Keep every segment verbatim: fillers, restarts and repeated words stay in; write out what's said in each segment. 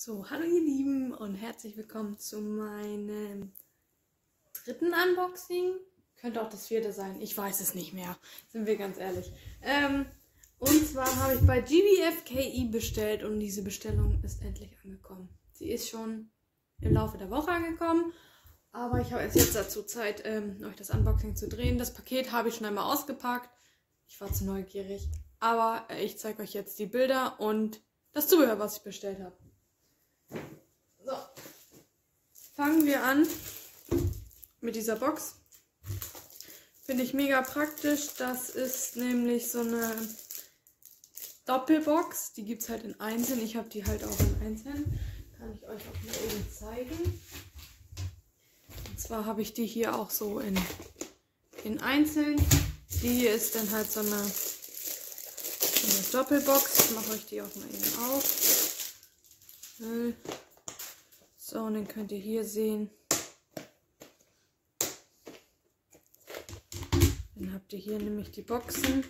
So, hallo ihr Lieben und herzlich willkommen zu meinem dritten Unboxing. Könnte auch das vierte sein, ich weiß es nicht mehr, sind wir ganz ehrlich. Ähm, und zwar habe ich bei G B F K I bestellt und diese Bestellung ist endlich angekommen. Sie ist schon im Laufe der Woche angekommen, aber ich habe jetzt dazu Zeit, ähm, euch das Unboxing zu drehen. Das Paket habe ich schon einmal ausgepackt. Ich war zu neugierig, aber ich zeige euch jetzt die Bilder und das Zubehör, was ich bestellt habe. So, fangen wir an mit dieser Box. Finde ich mega praktisch. Das ist nämlich so eine Doppelbox. Die gibt es halt in einzeln. Ich habe die halt auch in einzeln. Kann ich euch auch mal eben zeigen. Und zwar habe ich die hier auch so in, in einzeln. Die hier ist dann halt so eine, so eine Doppelbox. Ich mache euch die auch mal eben auf. So, und dann könnt ihr hier sehen. Dann habt ihr hier nämlich die Boxen,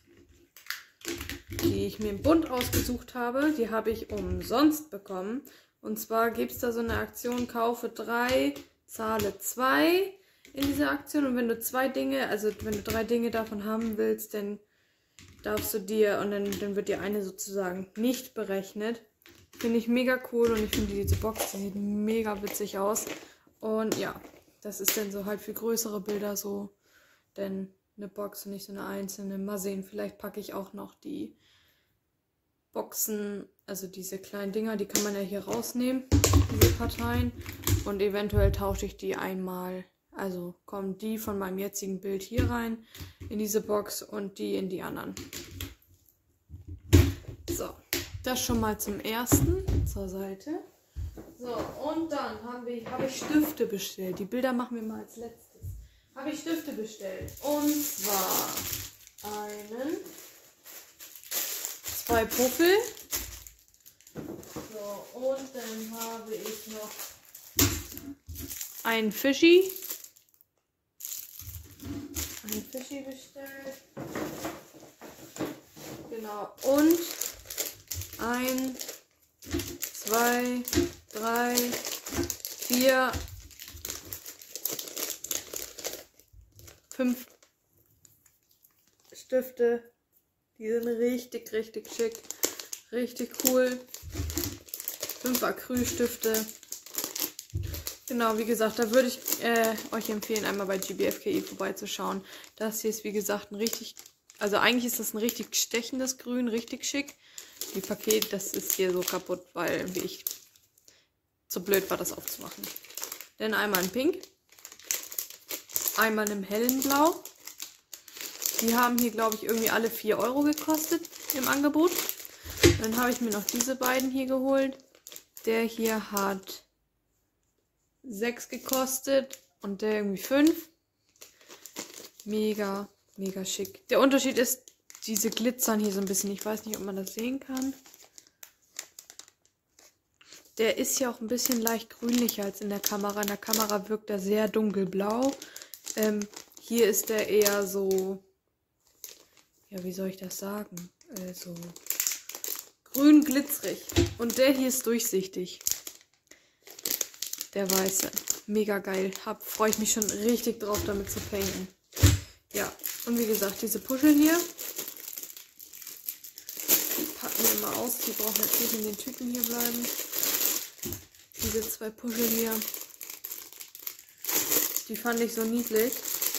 die ich mir im Bund ausgesucht habe. Die habe ich umsonst bekommen. Und zwar gibt es da so eine Aktion, kaufe drei, zahle zwei in dieser Aktion. Und wenn du zwei Dinge, also wenn du drei Dinge davon haben willst, dann darfst du dir, und dann, dann wird dir eine sozusagen nicht berechnet. Finde ich mega cool und ich finde diese Box, die sieht mega witzig aus. Und ja, das ist dann so halt für größere Bilder so, denn eine Box und nicht so eine einzelne. Mal sehen, vielleicht packe ich auch noch die Boxen, also diese kleinen Dinger, die kann man ja hier rausnehmen, diese Parteien. Und eventuell tausche ich die einmal, also kommen die von meinem jetzigen Bild hier rein in diese Box und die in die anderen. So. Das schon mal zum ersten, zur Seite. So, und dann haben wir, habe ich Stifte bestellt. Die Bilder machen wir mal als letztes. Habe ich Stifte bestellt. Und zwar einen, zwei Puffel. So, und dann habe ich noch einen Fischi. Einen Fischi bestellt. Genau, und ein, zwei, drei, vier, fünf Stifte. Die sind richtig, richtig schick. Richtig cool. Fünf Acrylstifte. Genau, wie gesagt, da würde ich äh, euch empfehlen, einmal bei G B F K I vorbeizuschauen. Das hier ist, wie gesagt, ein richtig, also eigentlich ist das ein richtig stechendes Grün, richtig schick. Die Paket, das ist hier so kaputt, weil wie ich zu blöd war, das aufzumachen. Dann einmal in Pink. Einmal im hellen Blau. Die haben hier, glaube ich, irgendwie alle vier Euro gekostet im Angebot. Dann habe ich mir noch diese beiden hier geholt. Der hier hat sechs gekostet und der irgendwie fünf. Mega, mega schick. Der Unterschied ist, diese glitzern hier so ein bisschen. Ich weiß nicht, ob man das sehen kann. Der ist ja auch ein bisschen leicht grünlicher als in der Kamera. In der Kamera wirkt er sehr dunkelblau. Ähm, hier ist der eher so, ja, wie soll ich das sagen? Äh, so grün glitzerig. Und der hier ist durchsichtig. Der weiße. Mega geil. Hab, freue ich mich schon richtig drauf, damit zu painten. Ja, und wie gesagt, diese Puschel hier. Packen wir mal aus, die brauchen jetzt nicht in den Tüten hier bleiben. Diese zwei Puschel hier, die fand ich so niedlich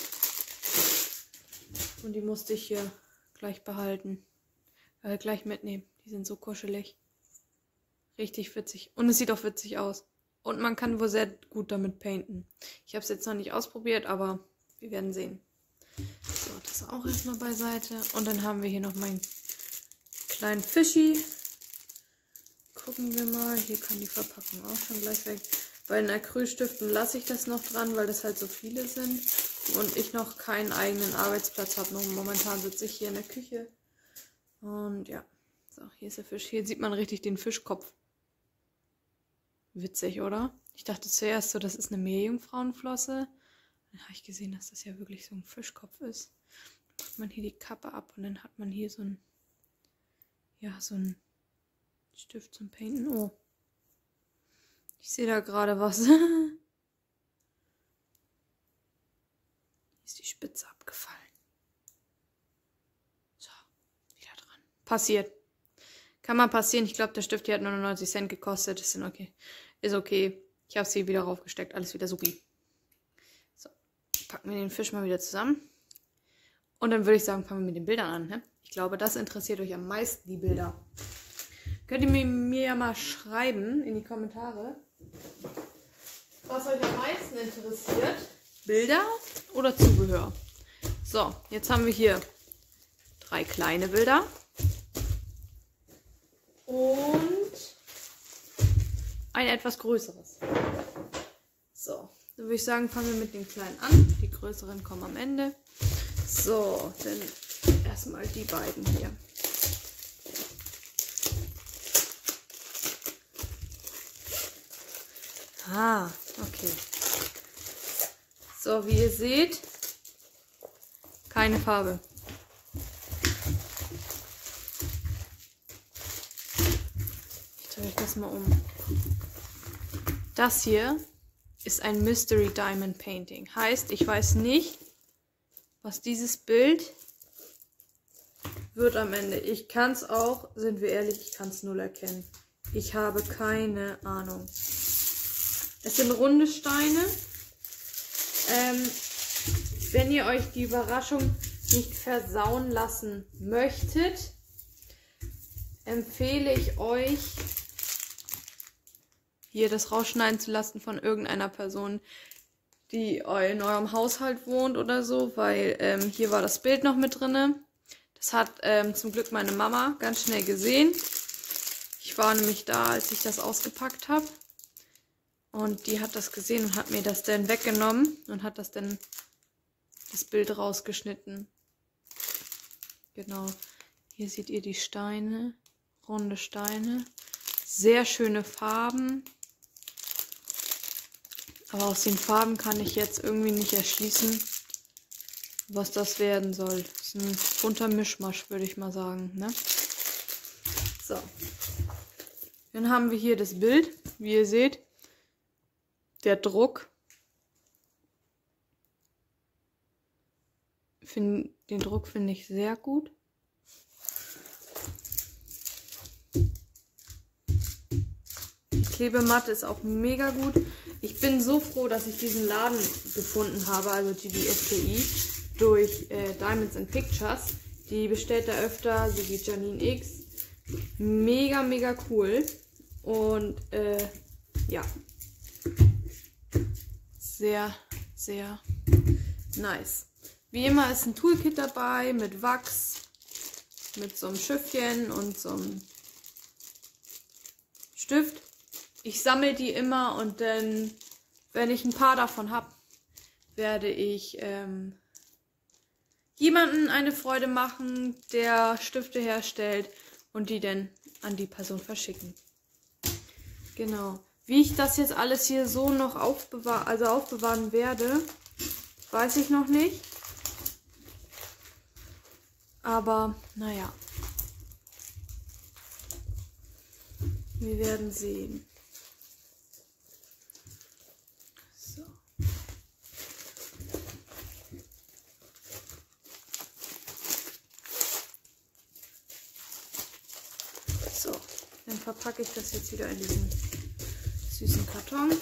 und die musste ich hier gleich behalten, äh, gleich mitnehmen. Die sind so kuschelig, richtig witzig und es sieht auch witzig aus und man kann wohl sehr gut damit painten. Ich habe es jetzt noch nicht ausprobiert, aber wir werden sehen. So, das auch erstmal beiseite und dann haben wir hier noch meinen kleinen Fischi. Gucken wir mal. Hier kann die Verpackung auch schon gleich weg. Bei den Acrylstiften lasse ich das noch dran, weil das halt so viele sind. Und ich noch keinen eigenen Arbeitsplatz habe. Momentan sitze ich hier in der Küche. Und ja. So, hier ist der Fisch. Hier sieht man richtig den Fischkopf. Witzig, oder? Ich dachte zuerst so, das ist eine Meerjungfrauenflosse. Dann habe ich gesehen, dass das ja wirklich so ein Fischkopf ist. Dann macht man hier die Kappe ab und dann hat man hier so ein, ja, so ein Stift zum Painten. Oh. Ich sehe da gerade was. Hier ist die Spitze abgefallen. So, wieder dran. Passiert. Kann mal passieren. Ich glaube, der Stift hier hat neunundneunzig Cent gekostet. Ist okay. Ist okay. Ich habe sie wieder raufgesteckt. Alles wieder supi. So, packen wir den Fisch mal wieder zusammen. Und dann würde ich sagen, fangen wir mit den Bildern an. Ne? Ich glaube, das interessiert euch am meisten, die Bilder. Könnt ihr mir, mir ja mal schreiben in die Kommentare, was euch am meisten interessiert. Bilder oder Zubehör? So, jetzt haben wir hier drei kleine Bilder. Und ein etwas größeres. So, dann würde ich sagen, fangen wir mit den kleinen an. Die größeren kommen am Ende. So, dann erstmal die beiden hier. Ah, okay. So, wie ihr seht, keine Farbe. Ich drehe euch das mal um. Das hier ist ein Mystery Diamond Painting. Heißt, ich weiß nicht, was dieses Bild wird am Ende. Ich kann es auch, sind wir ehrlich, ich kann es null erkennen. Ich habe keine Ahnung. Es sind runde Steine. Ähm, wenn ihr euch die Überraschung nicht versauen lassen möchtet, empfehle ich euch, hier das rausschneiden zu lassen von irgendeiner Person, die in eurem Haushalt wohnt oder so, weil ähm, hier war das Bild noch mit drinne. Das hat ähm, zum Glück meine Mama ganz schnell gesehen. Ich war nämlich da, als ich das ausgepackt habe. Und die hat das gesehen und hat mir das dann weggenommen und hat das dann das Bild rausgeschnitten. Genau. Hier seht ihr die Steine, runde Steine. Sehr schöne Farben. Aber aus den Farben kann ich jetzt irgendwie nicht erschließen, was das werden soll. Das ist ein bunter Mischmasch, würde ich mal sagen. Ne? So. Dann haben wir hier das Bild, wie ihr seht. Der Druck. Find, den Druck finde ich sehr gut. Die Klebematte ist auch mega gut. Ich bin so froh, dass ich diesen Laden gefunden habe, also G D S P I, durch äh, Diamonds and Pictures. Die bestellt er öfter, so wie Janine X. Mega, mega cool. Und äh, ja. Sehr, sehr nice. Wie immer ist ein Toolkit dabei mit Wachs, mit so einem Schiffchen und so einem Stift. Ich sammle die immer und dann, wenn ich ein paar davon habe, werde ich ähm, jemandem eine Freude machen, der Stifte herstellt und die dann an die Person verschicken. Genau. Wie ich das jetzt alles hier so noch aufbewahr also aufbewahren werde, weiß ich noch nicht. Aber, naja. Wir werden sehen. So. So, dann verpacke ich das jetzt wieder in diesen süßen Karton.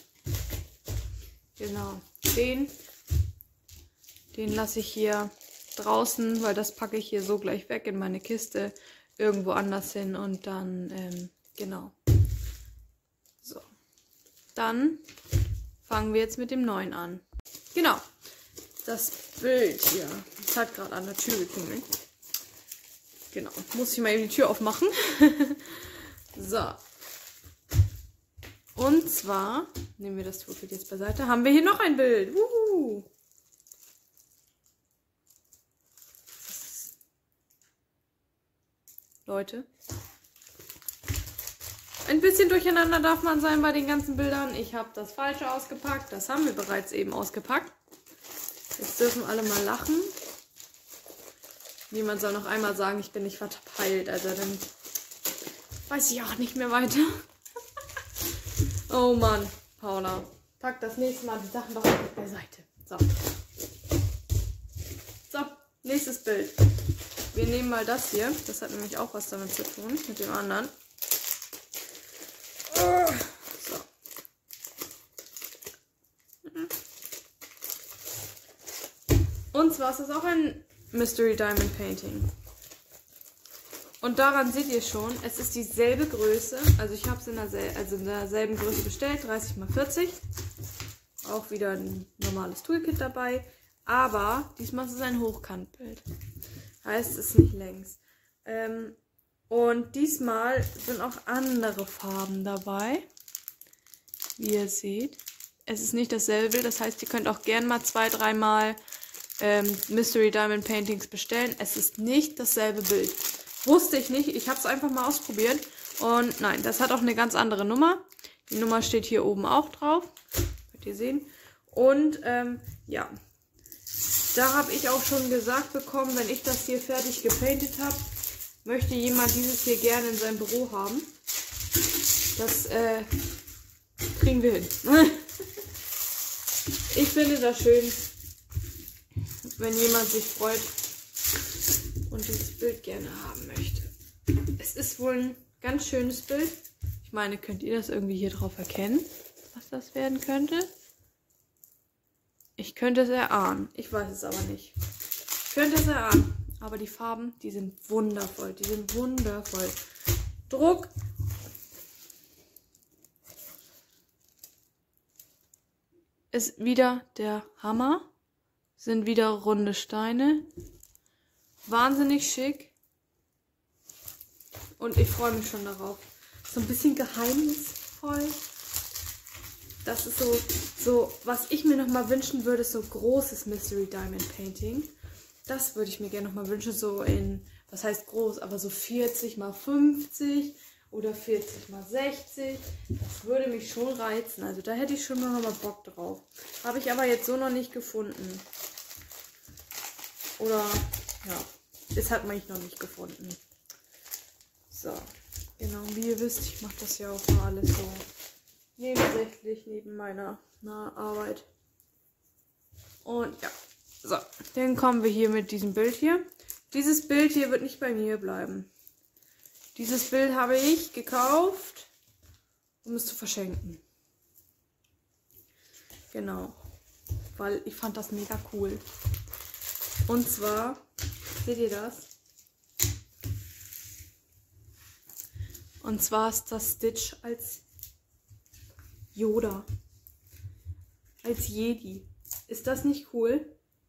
Genau, den, den lasse ich hier draußen, weil das packe ich hier so gleich weg in meine Kiste, irgendwo anders hin und dann, ähm, genau. So, dann fangen wir jetzt mit dem neuen an. Genau, das Bild hier, das hat gerade an der Tür geklingelt. Genau, muss ich mal eben die Tür aufmachen. So. Und zwar, nehmen wir das Toolkit jetzt beiseite, haben wir hier noch ein Bild. Wuhu. Leute. Ein bisschen durcheinander darf man sein bei den ganzen Bildern. Ich habe das Falsche ausgepackt. Das haben wir bereits eben ausgepackt. Jetzt dürfen alle mal lachen. Niemand soll noch einmal sagen, ich bin nicht verpeilt. Also dann weiß ich auch nicht mehr weiter. Oh Mann, Paula. Pack das nächste Mal die Sachen doch auf beiseite. So. So, nächstes Bild. Wir nehmen mal das hier. Das hat nämlich auch was damit zu tun, mit dem anderen. So. Und zwar ist das auch ein Mystery Diamond Painting. Und daran seht ihr schon, es ist dieselbe Größe. Also ich habe es in, also in derselben Größe bestellt, dreißig mal vierzig. Auch wieder ein normales Toolkit dabei. Aber diesmal ist es ein Hochkantbild. Heißt, es ist nicht längs. Ähm, und diesmal sind auch andere Farben dabei. Wie ihr seht. Es ist nicht dasselbe Bild. Das heißt, ihr könnt auch gerne mal zwei, dreimal ähm, Mystery Diamond Paintings bestellen. Es ist nicht dasselbe Bild. Wusste ich nicht. Ich habe es einfach mal ausprobiert. Und nein, das hat auch eine ganz andere Nummer. Die Nummer steht hier oben auch drauf. Könnt ihr sehen. Und ähm, ja, da habe ich auch schon gesagt bekommen, wenn ich das hier fertig gepaintet habe, möchte jemand dieses hier gerne in seinem Büro haben. Das äh, kriegen wir hin. Ich finde das schön, wenn jemand sich freut und dieses Bild gerne haben möchte. Es ist wohl ein ganz schönes Bild. Ich meine, könnt ihr das irgendwie hier drauf erkennen, was das werden könnte? Ich könnte es erahnen. Ich weiß es aber nicht. Ich könnte es erahnen. Aber die Farben, die sind wundervoll. Die sind wundervoll. Druck. Ist wieder der Hammer. Sind wieder runde Steine. Wahnsinnig schick. Und ich freue mich schon darauf. So ein bisschen geheimnisvoll. Das ist so, so, was ich mir nochmal wünschen würde, ist so großes Mystery Diamond Painting. Das würde ich mir gerne nochmal wünschen, so in, was heißt groß, aber so vierzig mal fünfzig oder vierzig mal sechzig. Das würde mich schon reizen. Also da hätte ich schon noch mal Bock drauf. Habe ich aber jetzt so noch nicht gefunden. Oder, ja, das hat man ich noch nicht gefunden. So, genau, wie ihr wisst, ich mache das ja auch mal alles so nebensächlich, neben meiner na, Arbeit. Und ja, so, dann kommen wir hier mit diesem Bild hier. Dieses Bild hier wird nicht bei mir bleiben. Dieses Bild habe ich gekauft, um es zu verschenken. Genau, weil ich fand das mega cool. Und zwar, seht ihr das? Und zwar ist das Stitch als Yoda. Als Jedi. Ist das nicht cool?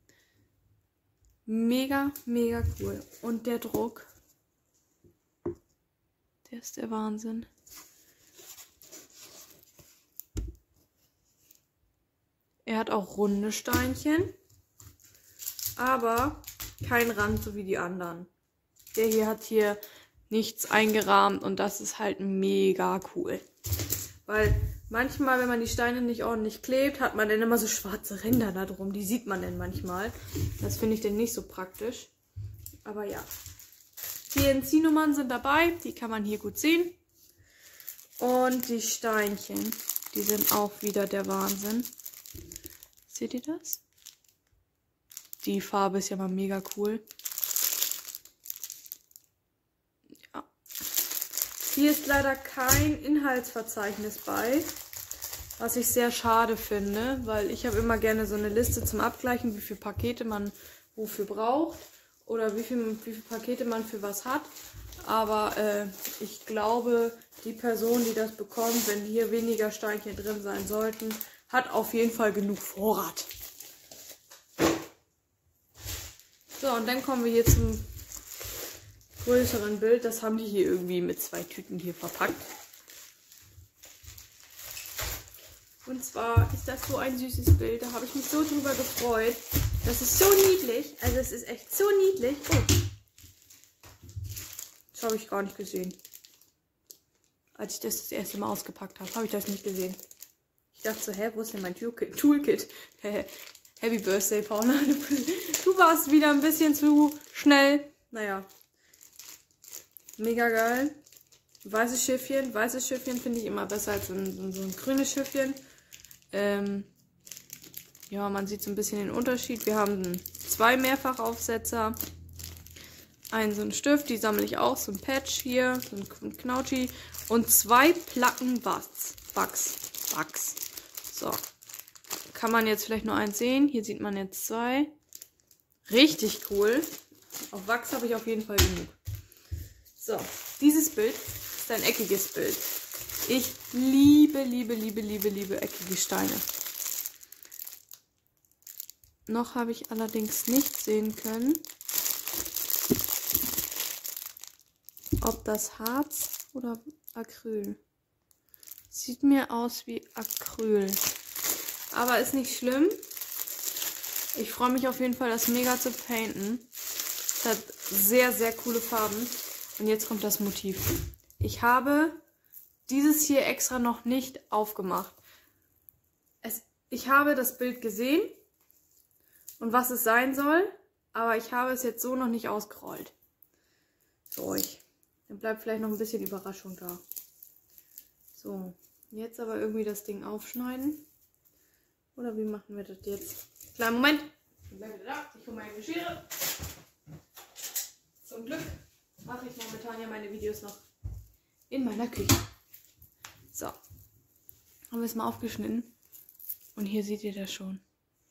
Mega, mega cool. Und der Druck, der ist der Wahnsinn. Er hat auch runde Steinchen, aber kein Rand so wie die anderen. Der hier hat hier nichts eingerahmt und das ist halt mega cool. Weil manchmal, wenn man die Steine nicht ordentlich klebt, hat man dann immer so schwarze Ränder da drum. Die sieht man dann manchmal. Das finde ich dann nicht so praktisch. Aber ja. T N C-Nummern sind dabei. Die kann man hier gut sehen. Und die Steinchen, die sind auch wieder der Wahnsinn. Seht ihr das? Die Farbe ist ja mal mega cool. Ja. Hier ist leider kein Inhaltsverzeichnis bei, was ich sehr schade finde, weil ich habe immer gerne so eine Liste zum Abgleichen, wie viele Pakete man wofür braucht oder wie, viel, wie viele Pakete man für was hat. Aber äh, ich glaube, die Person, die das bekommt, wenn hier weniger Steinchen drin sein sollten, hat auf jeden Fall genug Vorrat. So, und dann kommen wir hier zum größeren Bild. Das haben die hier irgendwie mit zwei Tüten hier verpackt. Und zwar ist das so ein süßes Bild. Da habe ich mich so drüber gefreut. Das ist so niedlich. Also es ist echt so niedlich. Oh. Das habe ich gar nicht gesehen. Als ich das das erste Mal ausgepackt habe, habe ich das nicht gesehen. Ich dachte so, hä, wo ist denn mein Toolkit? Happy Birthday, Paula. Du warst wieder ein bisschen zu schnell. Naja. Mega geil. weißes Schiffchen. Weißes Schiffchen finde ich immer besser als so ein, so ein, so ein grünes Schiffchen. Ähm, ja, man sieht so ein bisschen den Unterschied. Wir haben zwei Mehrfachaufsetzer. Einen so einen Stift, die sammle ich auch. So ein Patch hier, so ein Knautschi. Und zwei Placken Wachs. Wachs. Wachs. So. Kann man jetzt vielleicht nur eins sehen. Hier sieht man jetzt zwei. Richtig cool. Auf Wachs habe ich auf jeden Fall genug. So, dieses Bild ist ein eckiges Bild. Ich liebe, liebe, liebe, liebe, liebe eckige Steine. Noch habe ich allerdings nicht sehen können, ob das Harz oder Acryl. Sieht mir aus wie Acryl. Aber ist nicht schlimm. Ich freue mich auf jeden Fall, das mega zu painten. Es hat sehr, sehr coole Farben. Und jetzt kommt das Motiv. Ich habe dieses hier extra noch nicht aufgemacht. Es, ich habe das Bild gesehen und was es sein soll, aber ich habe es jetzt so noch nicht ausgerollt. Für euch. Dann bleibt vielleicht noch ein bisschen Überraschung da. So, jetzt aber irgendwie das Ding aufschneiden. Oder wie machen wir das jetzt? Kleinen Moment. Ich bleibe wieder da. Ich hole meine Schere. Zum Glück mache ich momentan ja meine Videos noch in meiner Küche. So. Haben wir es mal aufgeschnitten. Und hier seht ihr das schon.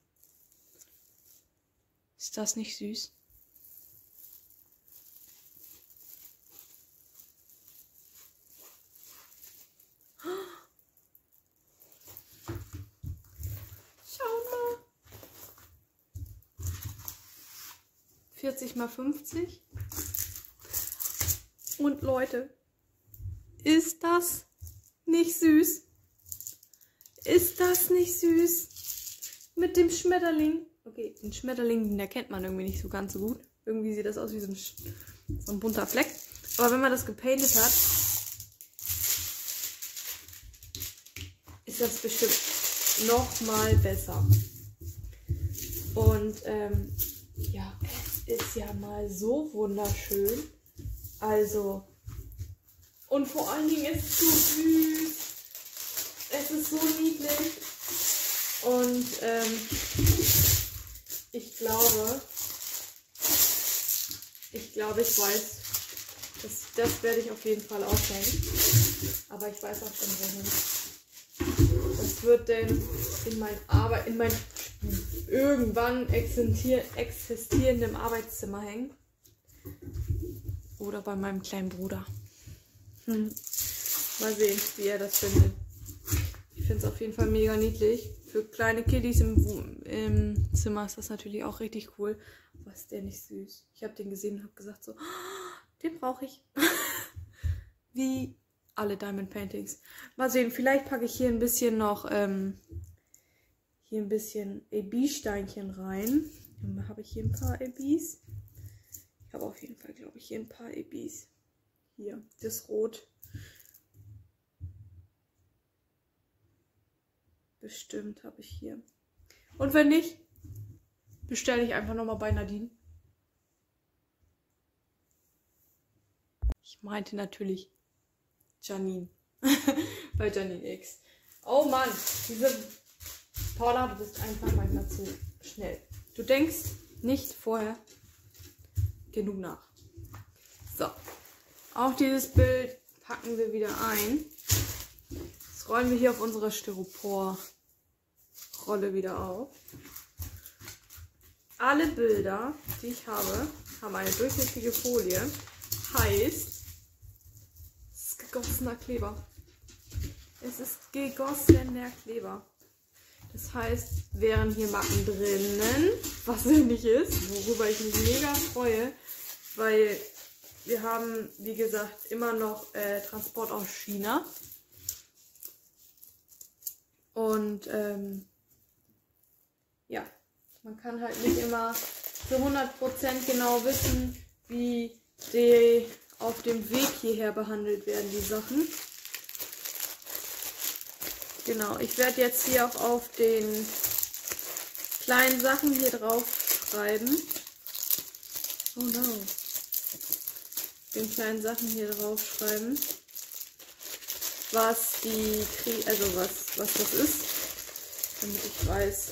Ist das nicht süß? vierzig mal fünfzig. Und Leute, ist das nicht süß? Ist das nicht süß? Mit dem Schmetterling. Okay, den Schmetterling, den erkennt man irgendwie nicht so ganz so gut. Irgendwie sieht das aus wie so ein, so ein bunter Fleck. Aber wenn man das gepaintet hat, ist das bestimmt noch mal besser. Und ähm, ja, es ist ja mal so wunderschön. Also, und vor allen Dingen ist es so süß. Es ist so niedlich. Und ähm, ich glaube, ich glaube, ich weiß, das, das werde ich auf jeden Fall aufhängen. Aber ich weiß auch schon wohin. Das wird denn in mein Arbeit, in mein irgendwann existier existierendem Arbeitszimmer hängen. Oder bei meinem kleinen Bruder. Hm. Mal sehen, wie er das findet. Ich finde es auf jeden Fall mega niedlich. Für kleine Kiddies im, im Zimmer ist das natürlich auch richtig cool. Aber ist der nicht süß? Ich habe den gesehen und habe gesagt so, oh, den brauche ich. Wie alle Diamond Paintings. Mal sehen, vielleicht packe ich hier ein bisschen noch ähm, hier ein bisschen A B-Steinchen rein. Dann habe ich hier ein paar A Bs. Ich habe auf jeden Fall, glaube ich, hier ein paar A Bs. Hier, das Rot. Bestimmt habe ich hier. Und wenn nicht, bestelle ich einfach nochmal bei Nadine. Ich meinte natürlich Janine. Bei Janine X. Oh Mann, diese Paula, du bist einfach manchmal zu schnell. Du denkst nicht vorher genug nach. So, auch dieses Bild packen wir wieder ein. Das rollen wir hier auf unserer Styropor-Rolle wieder auf. Alle Bilder, die ich habe, haben eine durchsichtige Folie. Heißt, es ist gegossener Kleber. Es ist gegossener Kleber. Das heißt, wären hier Macken drinnen, was nicht ist, worüber ich mich mega freue, weil wir haben, wie gesagt, immer noch äh, Transport aus China. Und ähm, ja, man kann halt nicht immer zu hundert Prozent genau wissen, wie die auf dem Weg hierher behandelt werden, die Sachen. Genau, ich werde jetzt hier auch auf den kleinen Sachen hier drauf schreiben. Oh no. Den kleinen Sachen hier drauf schreiben, was die, Krie also was, was das ist, damit ich weiß.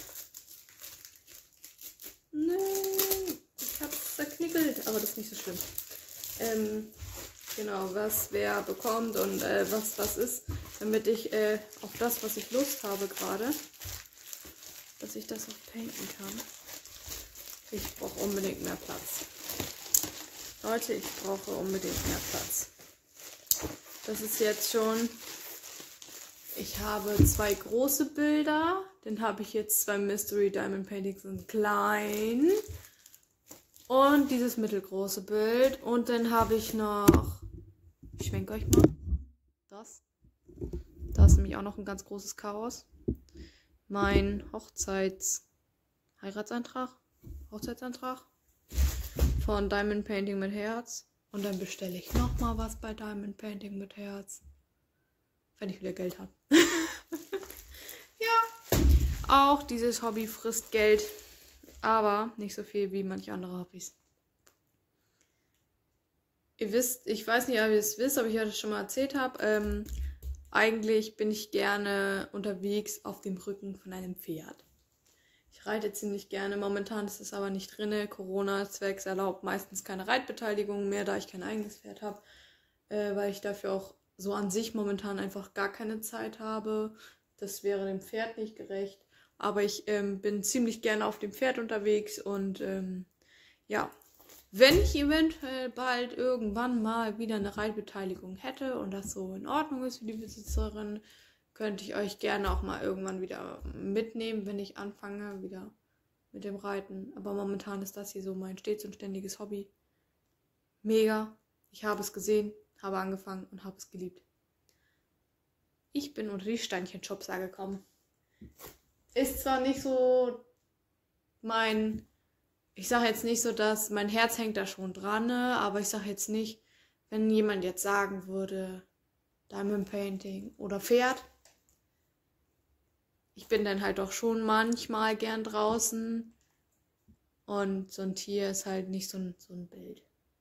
Nein, ich hab's zerknickelt, aber das ist nicht so schlimm. Ähm, genau, was wer bekommt und äh, was was ist, damit ich äh, auf das, was ich Lust habe gerade, dass ich das auch painten kann. Ich brauche unbedingt mehr Platz. Leute, ich brauche unbedingt mehr Platz. Das ist jetzt schon... Ich habe zwei große Bilder. Dann habe ich jetzt zwei Mystery Diamond Paintings in klein. Und dieses mittelgroße Bild. Und dann habe ich noch... Ich schwenke euch mal. Das. Da ist nämlich auch noch ein ganz großes Chaos. Mein Hochzeits-Heiratsantrag. Hochzeitsantrag. Von Diamond Painting mit Herz. Und dann bestelle ich nochmal was bei Diamond Painting mit Herz. Wenn ich wieder Geld habe. Ja. Auch dieses Hobby frisst Geld. Aber nicht so viel wie manche andere Hobbys. Ihr wisst, ich weiß nicht, ob ihr es wisst, ob ich euch das schon mal erzählt habe. Ähm, eigentlich bin ich gerne unterwegs auf dem Rücken von einem Pferd. Ich reite ziemlich gerne. Momentan ist es aber nicht drin. Corona-Zwecks erlaubt meistens keine Reitbeteiligung mehr, da ich kein eigenes Pferd habe. Äh, weil ich dafür auch so an sich momentan einfach gar keine Zeit habe. Das wäre dem Pferd nicht gerecht. Aber ich ähm, bin ziemlich gerne auf dem Pferd unterwegs. Und ähm, ja, wenn ich eventuell bald irgendwann mal wieder eine Reitbeteiligung hätte und das so in Ordnung ist für die Besitzerin, könnte ich euch gerne auch mal irgendwann wieder mitnehmen, wenn ich anfange wieder mit dem Reiten. Aber momentan ist das hier so mein stets und ständiges Hobby. Mega. Ich habe es gesehen, habe angefangen und habe es geliebt. Ich bin unter die Steinchenschubser gekommen. Ist zwar nicht so mein... Ich sage jetzt nicht so, dass mein Herz hängt da schon dran, ne? Aber ich sage jetzt nicht, wenn jemand jetzt sagen würde, Diamond Painting oder Pferd. Ich bin dann halt doch schon manchmal gern draußen. Und so ein Tier ist halt nicht so ein, so ein Bild.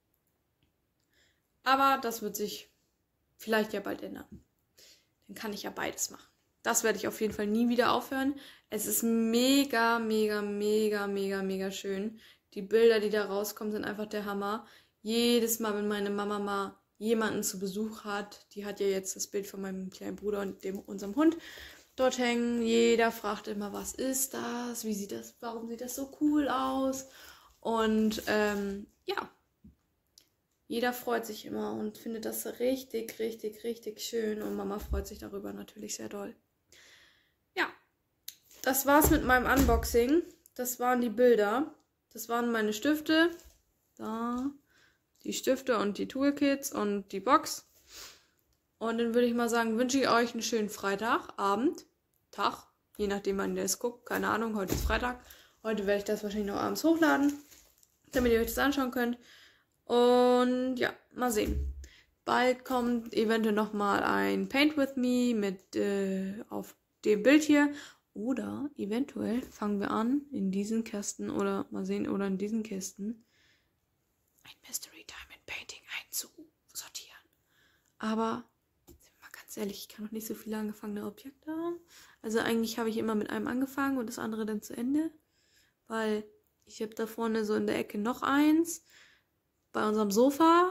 Aber das wird sich vielleicht ja bald ändern. Dann kann ich ja beides machen. Das werde ich auf jeden Fall nie wieder aufhören. Es ist mega, mega, mega, mega, mega schön. Die Bilder, die da rauskommen, sind einfach der Hammer. Jedes Mal, wenn meine Mama mal jemanden zu Besuch hat, die hat ja jetzt das Bild von meinem kleinen Bruder und dem, unserem Hund dort hängen. Jeder fragt immer, was ist das? Wie sieht das? Warum sieht das so cool aus? Und ähm, ja, jeder freut sich immer und findet das richtig, richtig, richtig schön. Und Mama freut sich darüber natürlich sehr doll. Ja, das war's mit meinem Unboxing. Das waren die Bilder. Das waren meine Stifte. Da. Die Stifte und die Toolkits und die Box. Und dann würde ich mal sagen, wünsche ich euch einen schönen Freitag, Abend, Tag. Je nachdem, wann ihr es guckt. Keine Ahnung, heute ist Freitag. Heute werde ich das wahrscheinlich noch abends hochladen, damit ihr euch das anschauen könnt. Und ja, mal sehen. Bald kommt eventuell nochmal ein Paint with Me mit äh, auf dem Bild hier. Oder eventuell fangen wir an, in diesen Kästen oder mal sehen, oder in diesen Kästen ein Mystery Diamond Painting einzusortieren. Aber, sind wir mal ganz ehrlich, ich kann noch nicht so viele angefangene Objekte haben. Also eigentlich habe ich immer mit einem angefangen und das andere dann zu Ende. Weil ich habe da vorne so in der Ecke noch eins. Bei unserem Sofa.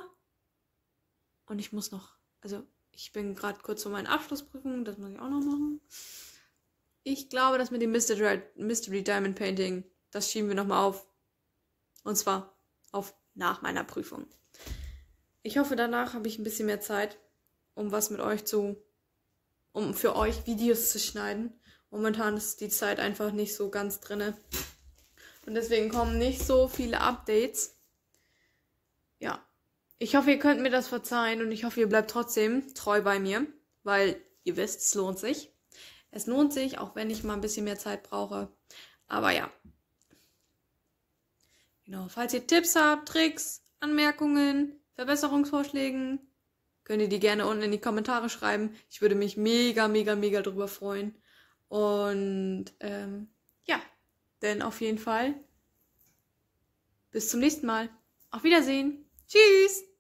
Und ich muss noch, also ich bin gerade kurz vor meinen Abschlussprüfungen, das muss ich auch noch machen. Ich glaube, dass mit dem Mystery, Mystery Diamond Painting, das schieben wir nochmal auf. Und zwar auf nach meiner Prüfung. Ich hoffe, danach habe ich ein bisschen mehr Zeit, um was mit euch zu, um für euch Videos zu schneiden. Momentan ist die Zeit einfach nicht so ganz drinne. Und deswegen kommen nicht so viele Updates. Ja. Ich hoffe, ihr könnt mir das verzeihen und ich hoffe, ihr bleibt trotzdem treu bei mir, weil ihr wisst, es lohnt sich. Es lohnt sich, auch wenn ich mal ein bisschen mehr Zeit brauche. Aber ja. Genau, falls ihr Tipps habt, Tricks, Anmerkungen, Verbesserungsvorschläge, könnt ihr die gerne unten in die Kommentare schreiben. Ich würde mich mega, mega, mega drüber freuen. Und ähm, ja, denn auf jeden Fall bis zum nächsten Mal. Auf Wiedersehen. Tschüss.